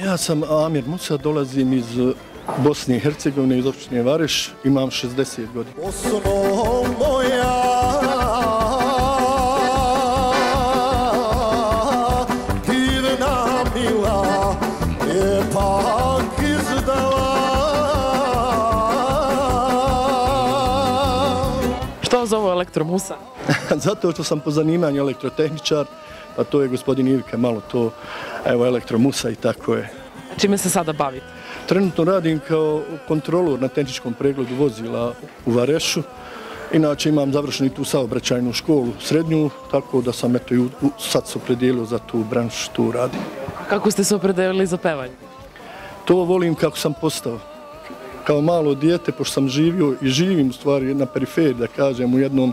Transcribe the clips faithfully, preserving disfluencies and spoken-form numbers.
Ja sam Amir Musa, dolazim iz Bosne i Hercegovine, iz opštine Vareš, imam šezdeset godina. Osno moja, divna mila, je pak izdala. Što zove Elektromusa? Zato što sam po zanimanju elektrotehničar, a to je gospodin Ivika malo to, evo Elektromusa i tako je. Čime se sada bavite? Trenutno radim kao kontrolor na tehničkom pregledu vozila u Varešu. Inače imam završenu tu saobraćajnu školu srednju, tako da sam eto i sad se opredijelio za tu branšu, tu radim. A kako ste se opredijelili za pevanje? To volim kako sam postao. Kao malo dijete, pošto sam živio i živim u stvari na periferiji, da kažem, u jednom,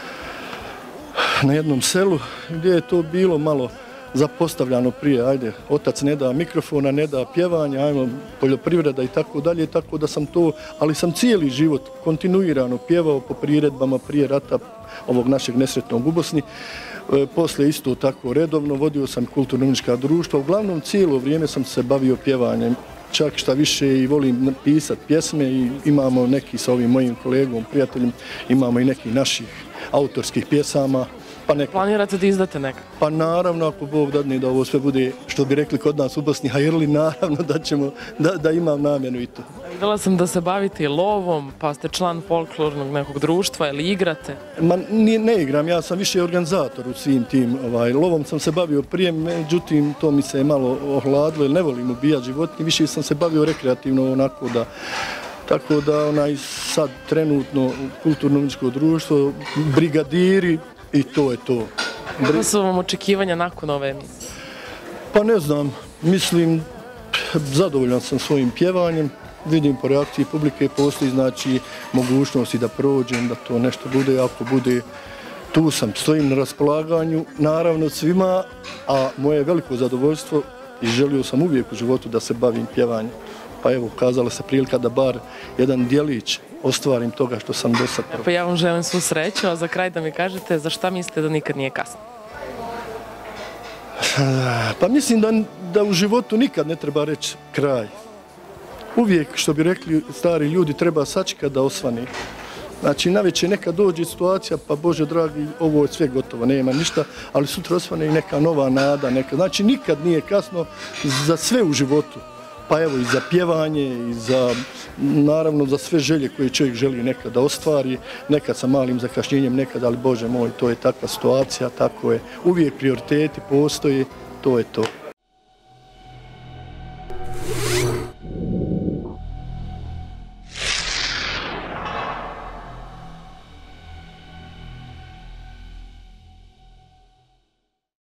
na jednom selu gdje je to bilo malo zapostavljano prije, ajde, otac ne da mikrofona, ne da pjevanja, ajmo, poljoprivreda i tako dalje, tako da sam to, ali sam cijeli život kontinuirano pjevao po priredbama prije rata ovog našeg nesretnog u Bosni. E, poslije isto tako redovno, vodio sam kulturno-umjetnička društva, uglavnom cijelo vrijeme sam se bavio pjevanjem, čak šta više i volim pisati pjesme i imamo neki sa ovim mojim kolegom, prijateljem, imamo i nekih naših autorskih pjesama. Pa neka. Planirate da izdate neka? Pa naravno, ako Bog dadne da ovo sve bude, što bi rekli kod nas u Bosni, hajrli, naravno da ćemo, da, da imam namjenu i to. Vidjela sam da se bavite i lovom, pa ste član folklornog nekog društva ili igrate? Ma ne, ne igram, ja sam više organizator u svim tim, ovaj, lovom sam se bavio prije, međutim to mi se je malo ohladilo, jer ne volim ubijati životinje, više sam se bavio rekreativno onako da, tako da onaj sad trenutno kulturno-umjetničko društvo, brigadiri, i to je to. Kako su vam očekivanja nakon ove emisije? Pa ne znam, mislim, zadovoljan sam svojim pjevanjem, vidim po reakciji publike postoji znači mogućnosti da prođem, da to nešto bude, ako bude, tu sam, stojim na raspolaganju, naravno svima, a moje veliko zadovoljstvo i želio sam uvijek u životu da se bavim pjevanjem. Pa evo, ukazala se prilika da bar jedan dijelić ostvarim toga što sam do sad. Pa ja vam želim svu sreću, a za kraj da mi kažete za šta mislite da nikad nije kasno? Pa mislim da, da u životu nikad ne treba reći kraj. Uvijek, što bi rekli stari ljudi, treba sačekati da osvani. Znači, navečer neka dođe situacija, pa Bože dragi, ovo je sve gotovo, nema ništa, ali sutra osvane i neka nova nada. Neka. Znači, nikad nije kasno za sve u životu. Pa evo i za pjevanje i za, naravno, za sve želje koje čovjek želi nekad da ostvari, nekad sa malim zakašnjenjem, nekad, ali Bože moj, to je takva situacija, tako je. Uvijek prioriteti postoje, to je to.